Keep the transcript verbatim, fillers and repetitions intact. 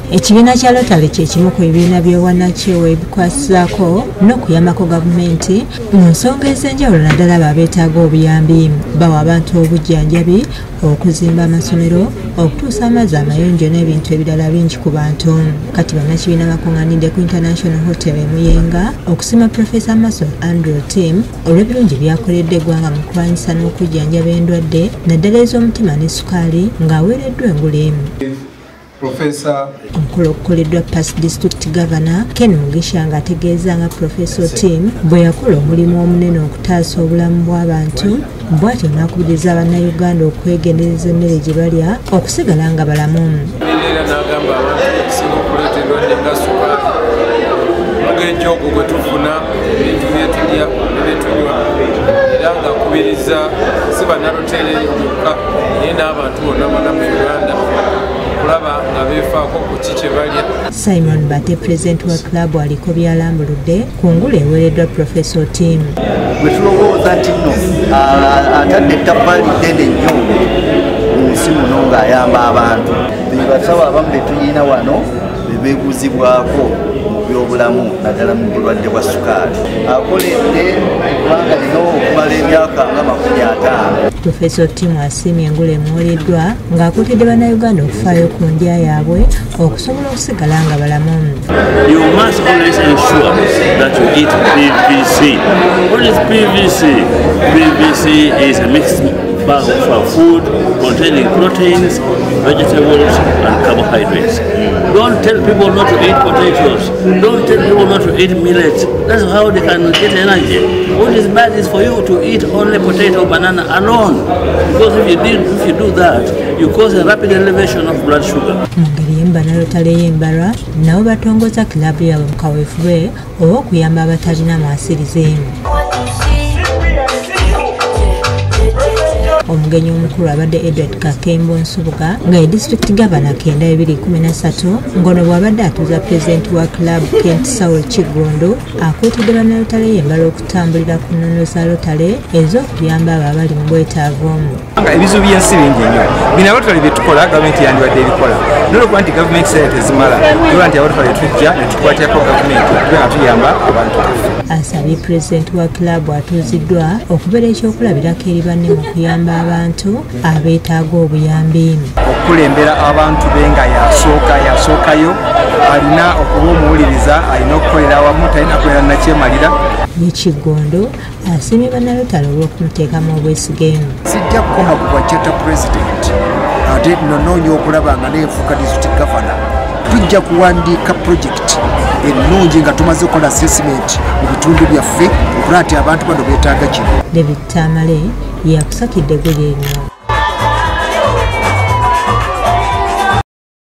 Ekibiina kya Rotary kye kimu ku bibiina by'obwannakyewa ebikwasizaako n'okuyambako gavumenti mu nsonga ez'enjawulo naddala abeetaaga obuyambi. Bawa abantu obujjanjabi, okuzimba amasomero, okutuusa amazzi amayonjo n'ebintu ebirala bingi ku bantu. Kati bannakibiina bakungaanidde ku International Hotel e Muyenga okusima Professor Marcel Andrew Otim olw'ebirungi byakoledde eggwanga mu kulwanyisa n'okujjanjaba endwadde naddala ez'omutima ne sukaali ng'aweereddwa engule. Professor Omukolo okukoleddwa Past District Governor Ken Mugisha ng'ategeeza nga Professor Otim bwe yakola omulimu omunene okutaasa obulamu bw'abantu, bw'atyo n'akubiriza Bannayuganda okwegendereza emmere gye balya okusigala nga balamu. Era n'agamba abantu okusinga okuleeta endwadde nga sukaali, ogw'enjogo gwe tufuna, ebintu bye tulya ne bye tunywa, era ng'akubiriza si bannarotary bokka naye n'abantu bonna bonna mu Uganda kulaba nga beefaako ku kiki balya. Simon Bate, President wa Club aliko byalambuludde ku ngule eweereddwa Professor Otim. Bwe tulowooza nti nno atadde ettaffaali ddene nnyo mu nsi muno ng'ayamba abantu. Be basawo abamu be tuyina wano be beebuzibwako mu byobulamu naddala mu bulwadde bwa sukaali. Akoledde eggwanga lino okumala emyaka nga makumi ataano. Professor Otim asiimye engule emuweereddwa ng'akuutidde Bannayuganda okufaayo ku ndya yaabwe okusobola okusigala nga balamu. You must always ensure that you eat P V C. What is P V C? P V C is a mixed bag of food containing proteins, vegetables, and carbohydrates. Mm. Don't tell people not to eat potatoes. Don't tell people not to eat millet. That's how they can get energy. What is bad is for you to eat only potato, banana alone. Because if you did, if you do that, you cause a rapid elevation of blood sugar. Mungeri y'Abalotale y'Embarwa nabo batongoza kilabu yaabwe mu kaweefube olw'okuyamba abatalina mwasirize. Omugenyi omukulu abadde Edward Kakembo Nsubuga nga ye District Governor kenda bibiri kumi na ssatu ngono bw'abadde atuuza President wa Club Kent Saul Kigondo akuutidde Bannarotale y'Embarwa okutambulira ku nnono za Rotary ez'okuyamba abo abali mu bwetaavu. Ebizibu by'ensi bingi nnyo. Bino Abalotale bye tukola gavumenti yandibadde ebikola. N'olwokuba nti gavumenti sente tezimala, tuba nti Abalotale tujja ne tukwatako gavumenti tube nga tuyamba abantu. Asabye President wa Club atuuziddwa okubeera ekyokulabirako eri banne mu kuyamba abantu abeetaaga obuyambi. Okulembera abantu be nga yasooka yasookayo alina okuba omuwuliriza, alina okukolera awamu, talina kubeera nakyemalira. Kigondo asiimye Bannarotale olw'okumuteekamu obwesige. Sijja kukoma ku bwajjata President ate nonoonya okulaba nga neefuuka District Governor. Tujja kuwandiika project ennungi nga tumaze okukola assessment mu bitundu byaffe okulaba nti abantu bano beetaaga kino. David Tamale yakusakidde eggulu ennyo.